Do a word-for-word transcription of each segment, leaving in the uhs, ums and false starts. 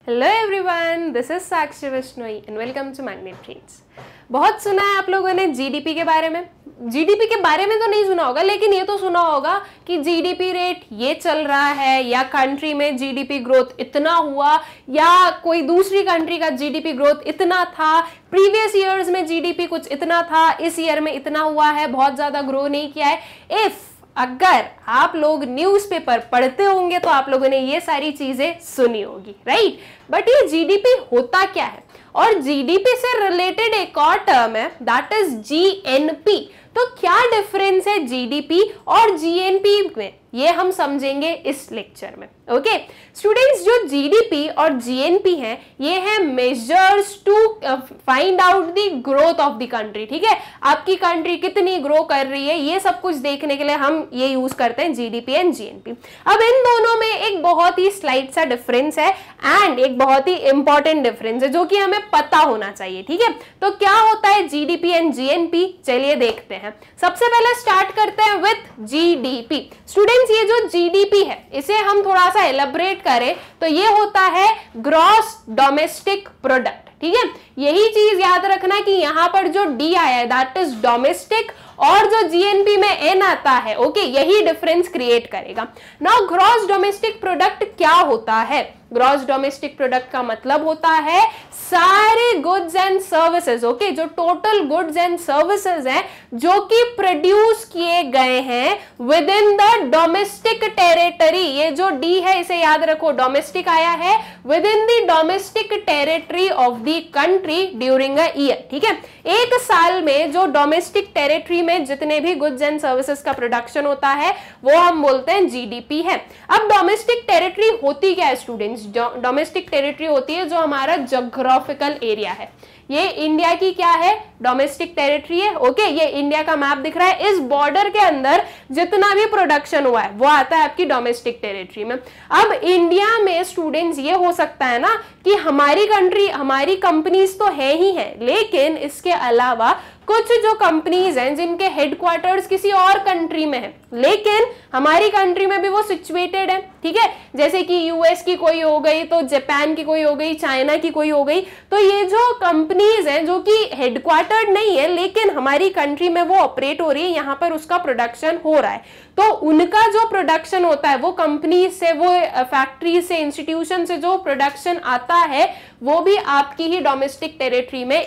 Hello everyone, this is Sakshi Vishnoi and welcome to magnet trades. बहुत सुना है आप लोगों ने जीडीपी के बारे में। जीडीपी के बारे में तो नहीं सुना होगा, लेकिन ये तो सुना होगा कि जीडीपी रेट ये चल रहा है, या कंट्री में जीडीपी ग्रोथ इतना हुआ, या कोई दूसरी कंट्री का जीडीपी ग्रोथ इतना था, प्रीवियस ईयर्स में जीडीपी कुछ इतना था, इस ईयर में इतना हुआ है, बहुत ज्यादा ग्रो नहीं किया है। इफ अगर आप लोग न्यूज़पेपर पढ़ते होंगे तो आप लोगों ने ये सारी चीजें सुनी होगी, राइट। बट ये जीडीपी होता क्या है, और जीडीपी से रिलेटेड एक और टर्म है दैट इज जीएनपी। तो क्या डिफरेंस है जीडीपी और जीएनपी में, ये हम समझेंगे इस लेक्चर में। ओके स्टूडेंट्स, जो जीडीपी और जीएनपी है ये है measures to find out the growth of the country. ठीक है, आपकी कंट्री कितनी ग्रो कर रही है, ये सब कुछ देखने के लिए हम ये यूज करते हैं जीडीपी एंड जीएनपी। अब इन दोनों में एक बहुत ही स्लाइट सा डिफरेंस है एंड एक बहुत ही इंपॉर्टेंट डिफरेंस है जो कि हमें पता होना चाहिए। ठीक है, तो क्या होता है जीडीपी एंड जीएनपी, चलिए देखते हैं। सबसे पहले स्टार्ट करते हैं विथ जीडीपी। स्टूडेंट्स, ये जो जीडीपी है इसे हम थोड़ा सा एलैबोरेट करें तो ये होता है ग्रॉस डोमेस्टिक प्रोडक्ट। ठीक है, यही चीज याद रखना कि यहां पर जो डी आया है दैट इज डोमेस्टिक, और जो जीएनपी में एन आता है, ओके okay, यही डिफरेंस क्रिएट करेगा। नाउ ग्रॉस डोमेस्टिक प्रोडक्ट क्या होता है? ग्रॉस डोमेस्टिक प्रोडक्ट का मतलब होता है सारे गुड्स एंड सर्विसेज, ओके, जो टोटल गुड्स एंड सर्विसेज हैं जो कि प्रोड्यूस किए गए हैं within the domestic territory. ये जो डी है इसे याद रखो, डोमेस्टिक आया है, within the domestic territory of the country during a year. ठीक है, एक साल में जो डोमेस्टिक टेरिटरी में जितने भी गुड्स एंड सर्विसेज का प्रोडक्शन होता है वो हम बोलते हैं जीडीपी है। अब डोमेस्टिक टेरिटरी होती क्या है स्टूडेंट्स? डोमेस्टिक टेरिटरी होती है जो हमारा ज्योग्राफिकल एरिया है। ये इंडिया की क्या है? डोमेस्टिक टेरिटरी है। ओके, ये इंडिया का मैप दिख रहा है, इस बॉर्डर के अंदर जितना भी प्रोडक्शन हुआ है वो आता है आपकी डोमेस्टिक टेरिटरी में। अब इंडिया में स्टूडेंट्स ये हो सकता है ना कि हमारी कंट्री, हमारी कंपनीज तो है ही है, लेकिन इसके अलावा कुछ जो कंपनीज हैं जिनके हेडक्वार्टर्स किसी और कंट्री में है, लेकिन हमारी कंट्री में भी वो सिचुएटेड है। ठीक है, जैसे कि यूएस की कोई हो गई, तो जापान की कोई हो गई, चाइना की कोई हो गई। तो ये जो कंपनीज हैं जो कि हेडक्वार्टर्ड नहीं है लेकिन हमारी कंट्री में वो ऑपरेट हो रही है, यहाँ पर उसका प्रोडक्शन हो रहा है, तो उनका जो प्रोडक्शन होता है वो कंपनी से, वो फैक्ट्री से, इंस्टीट्यूशन से जो प्रोडक्शन आता है वो भी आपकी ही डोमेस्टिक टेरिटरी में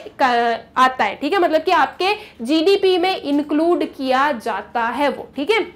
आता है। ठीक है, मतलब कि आपके जीडीपी में इंक्लूड किया जाता है वो। ठीक है,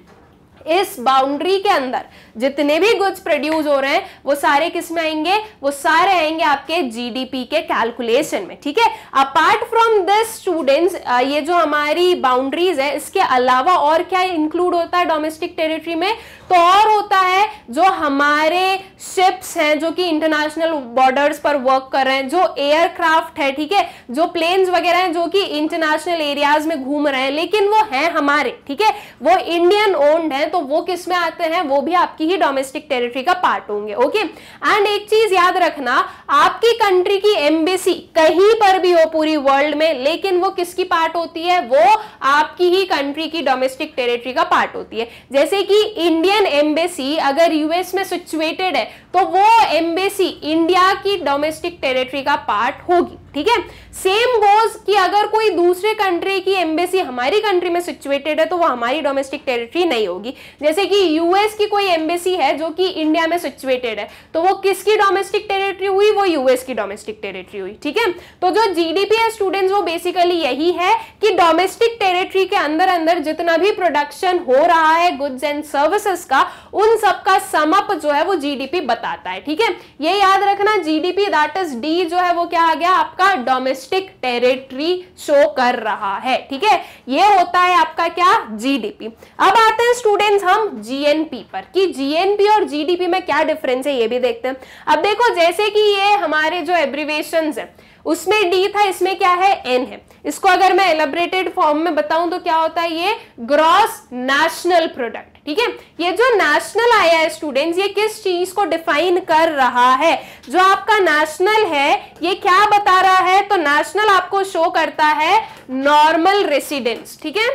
इस बाउंड्री के अंदर जितने भी गुड्स प्रोड्यूस हो रहे हैं वो सारे किस में आएंगे? वो सारे आएंगे आपके जीडीपी के कैलकुलेशन में। ठीक है, अपार्ट फ्रॉम दिस स्टूडेंट्स, ये जो हमारी बाउंड्रीज है इसके अलावा और क्या इंक्लूड होता है डोमेस्टिक टेरिटरी में? तो और होता है जो हमारे शिप्स हैं जो कि इंटरनेशनल बॉर्डर्स पर वर्क कर रहे हैं, जो एयरक्राफ्ट है, ठीक है, जो प्लेन्स वगैरह हैं जो कि इंटरनेशनल एरियाज में घूम रहे हैं लेकिन वो हैं हमारे, ठीक है, वो इंडियन ओन्ड है, तो वो किस में आते हैं? वो भी आपकी ही डोमेस्टिक टेरिटरी का पार्ट होंगे। ओके, एंड एक चीज याद रखना, आपकी कंट्री की एम्बेसी कहीं पर भी हो पूरी वर्ल्ड में, लेकिन वो किसकी पार्ट होती है? वो आपकी ही कंट्री की डोमेस्टिक टेरिटरी का पार्ट होती है। जैसे कि इंडियन एम्बेसी अगर यूएस में सिचुएटेड है तो वो एम्बेसी इंडिया की डोमेस्टिक टेरिटरी का पार्ट होगी। ठीक है, सेम गोज कि अगर कोई दूसरे कंट्री की एम्बेसी हमारी कंट्री में सिचुएटेड है तो वो हमारी डोमेस्टिक टेरिटरी नहीं होगी। जैसे कि यूएस की कोई एम्बेसी है जो कि इंडिया में सिचुएटेड है, तो वो किसकी डोमेस्टिक टेरिटरी हुई? वो यूएस की डोमेस्टिक टेरिटरी हुई। ठीक है, तो जो जीडीपी है स्टूडेंट्स वो बेसिकली यही है कि डोमेस्टिक टेरिटरी के अंदर अंदर जितना भी प्रोडक्शन हो रहा है गुड्स एंड सर्विसेज का, उन सबका समअप जो है वो जीडीपी बताता है। ठीक है, ये याद रखना, जीडीपी दैट इज डी जो है वो क्या आ गया? आपका डोमेस्टिक टेरिटरी शो कर रहा है। ठीक है, ये होता है आपका क्या? जीडीपी। अब आते हैं स्टूडेंट्स हम जीएनपी पर, कि जीएनपी और जीडीपी में क्या डिफरेंस है ये भी देखते हैं। अब देखो, जैसे कि ये हमारे जो एब्रिविएशंस है उसमें डी था, इसमें क्या है? एन है। इसको अगर मैं एलैबोरेटेड फॉर्म में बताऊं तो क्या होता है? ये ग्रॉस नेशनल प्रोडक्ट। ठीक है, ये जो नेशनल आया है स्टूडेंट्स, ये किस चीज को डिफाइन कर रहा है? जो आपका नेशनल है ये क्या बता रहा है? तो नेशनल आपको शो करता है नॉर्मल रेसिडेंस। ठीक है,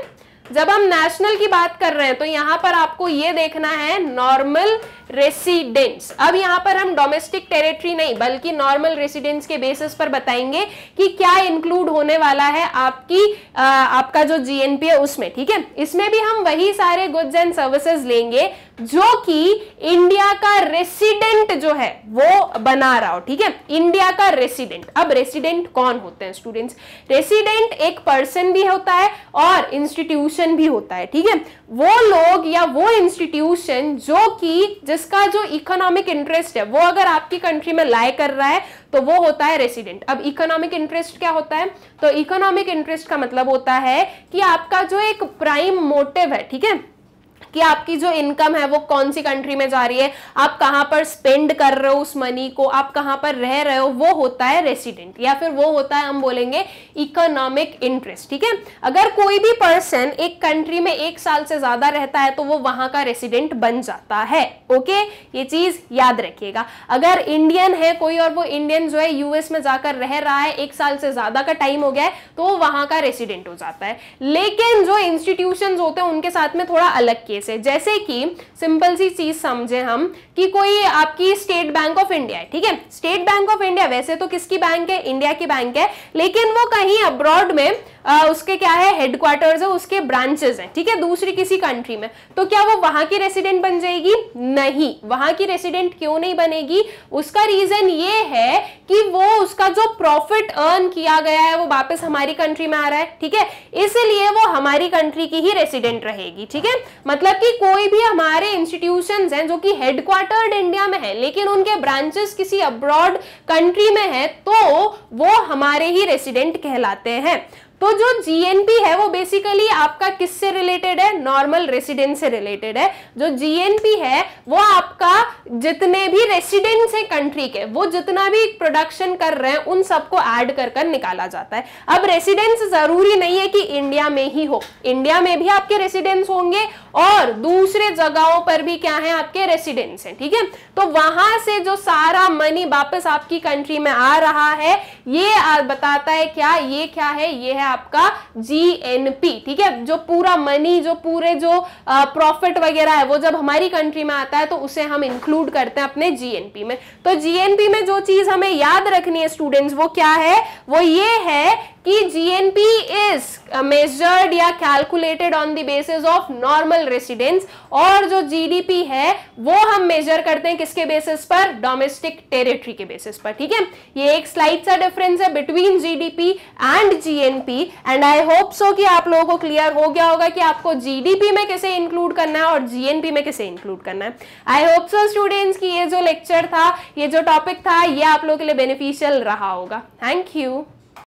जब हम नेशनल की बात कर रहे हैं तो यहां पर आपको ये देखना है नॉर्मल रेसिडेंट्स। अब यहां पर हम डोमेस्टिक टेरिटरी नहीं बल्कि नॉर्मल रेसिडेंट्स के बेसिस पर बताएंगे कि क्या इंक्लूड होने वाला है आपकी आ, आपका जो जीएनपी है उसमें, ठीक है। इसमें भी हम वही सारे गुड्स एंड सर्विसेज लेंगे जो कि इंडिया का रेसिडेंट जो है वो बना रहा हो, ठीक है। इंडिया का रेसिडेंट, अब रेसिडेंट कौन होते हैं स्टूडेंट्स? रेसिडेंट एक पर्सन भी होता है और इंस्टीट्यूशन भी होता है, ठीक है। वो लोग या वो इंस्टीट्यूशन जो कि जिसका जो इकोनॉमिक इंटरेस्ट है वो अगर आपकी कंट्री में लाई कर रहा है तो वो होता है रेसिडेंट। अब इकोनॉमिक इंटरेस्ट क्या होता है? तो इकोनॉमिक इंटरेस्ट का मतलब होता है कि आपका जो एक प्राइम मोटिव है, ठीक है, कि आपकी जो इनकम है वो कौन सी कंट्री में जा रही है, आप कहां पर स्पेंड कर रहे हो उस मनी को, आप कहां पर रह रहे हो, वो होता है रेसिडेंट, या फिर वो होता है हम बोलेंगे इकोनॉमिक इंटरेस्ट, ठीक है। अगर कोई भी पर्सन एक कंट्री में एक साल से ज्यादा रहता है तो वो वहां का रेसिडेंट बन जाता है, ओके। ये चीज याद रखिएगा। अगर इंडियन है कोई और वो इंडियन जो है यूएस में जाकर रह रहा है, एक साल से ज्यादा का टाइम हो गया है, तो वो वहां का रेसिडेंट हो जाता है। लेकिन जो इंस्टीट्यूशंस होते हैं उनके साथ में थोड़ा अलग केस है। जैसे कि सिंपल सी चीज समझे हम कि कोई आपकी स्टेट बैंक ऑफ इंडिया है, ठीक है। स्टेट बैंक ऑफ इंडिया वैसे तो किसकी बैंक है? इंडिया की बैंक है, लेकिन वो कहीं अब्रॉड में आ, उसके क्या है हेडक्वार्टर्स है, उसके ब्रांचेस हैं, ठीक है, दूसरी किसी कंट्री में। तो क्या वो वहां की रेसिडेंट बन जाएगी? नहीं, वहां की रेसिडेंट क्यों नहीं बनेगी? उसका रीजन ये है कि वो उसका जो प्रॉफिट अर्न किया गया है वो वापस हमारी कंट्री में आ रहा है, ठीक है, इसलिए वो हमारी कंट्री की ही रेसिडेंट रहेगी, ठीक है। मतलब कि कोई भी हमारे इंस्टीट्यूशंस हैं जो कि हेडक्वार्टर्ड इंडिया में है लेकिन उनके ब्रांचेस किसी अब्रॉड कंट्री में है तो वो हमारे ही रेसिडेंट कहलाते हैं। तो जो जीएनपी है वो बेसिकली आपका किससे रिलेटेड है? नॉर्मल रेसिडेंट से रिलेटेड है। जो जीएनपी है वो आपका जितने भी रेसिडेंट्स हैं कंट्री के, वो जितना भी प्रोडक्शन कर रहे हैं उन सबको ऐड कर कर निकाला जाता है। अब रेसिडेंट्स जरूरी नहीं है कि इंडिया में ही हो, इंडिया में भी आपके रेसिडेंट्स होंगे और दूसरे जगहों पर भी क्या है आपके रेसिडेंट्स हैं, ठीक है। तो वहां से जो सारा मनी वापस आपकी कंट्री में आ रहा है ये बताता है क्या? ये क्या है? ये है आपका जीएनपी, ठीक है। जो पूरा मनी, जो पूरे जो प्रॉफिट वगैरह है वो जब हमारी कंट्री में आता है तो उसे हम इंक्लूड करते हैं अपने जीएनपी में। तो जीएनपी में जो चीज हमें याद रखनी है स्टूडेंट्स वो क्या है? वो ये है कि जीएनपी इज मेजर्ड या calculated on the basis of normal residents, और जो जीडीपी है वो हम मेजर करते हैं किसके बेसिस पर? डोमेस्टिक टेरिटरी के बेसिस पर, ठीक है। ये एक स्लाइड सा डिफरेंस है between GDP and GNP, and I hope so कि आप लोगों को क्लियर हो गया होगा कि आपको जीडीपी में कैसे इंक्लूड करना है और जीएनपी में कैसे इंक्लूड करना है। आई होप सो स्टूडेंट्स कि ये जो लेक्चर था, ये जो टॉपिक था, ये आप लोगों के लिए बेनिफिशियल रहा होगा। Thank you.